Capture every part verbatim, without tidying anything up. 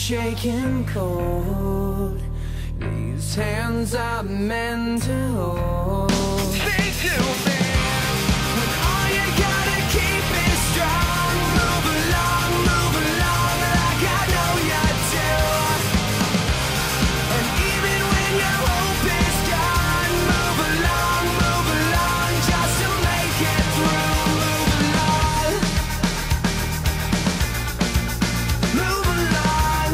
shaking cold. These hands are meant to hold. Speak to me when all you gotta keep is strong. Move along, move along like I know you do. And even when your hope is gone, move along, move along just to make it through. Move along, move along.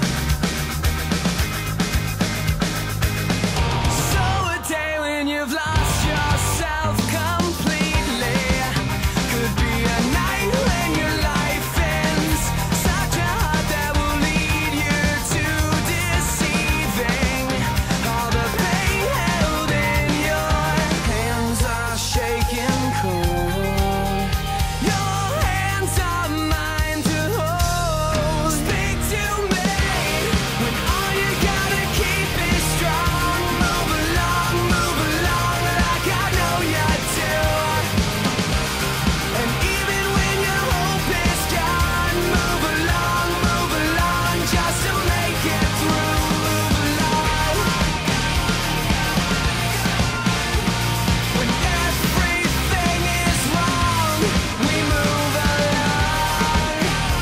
So a day when you've lost yourself completely could be a night when your life ends. Such a heart that will lead you to deceiving. All the pain held in your hands are shaking cold. Your hands are mine to hold. Speak to me when all you gotta keep is strong. Move along, move along like I know you do. And even when your hope is gone, move along, move along just to make it through. Move along when everything is wrong. We move along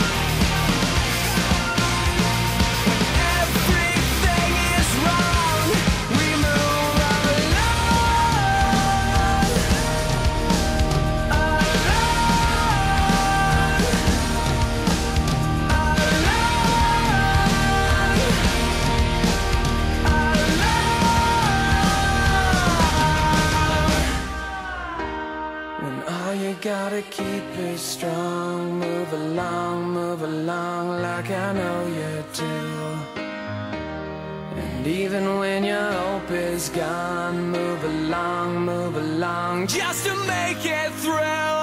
when everything is wrong. We move along, when all you gotta keep is strong. Move along, move along like I know you do. And even when your hope is gone, move along, move along just to make it through.